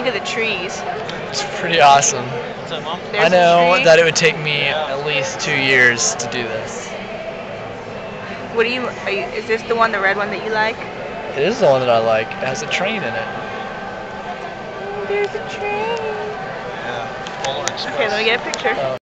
at the trees. It's pretty awesome. What's up, Mom? There's I know a tree. that it would take me at least 2 years to do this. What do you? Is this the one, the red one that you like? It is the one that I like. It has a train in it. There's a train. Yeah, Polar Express. Okay, let me get a picture.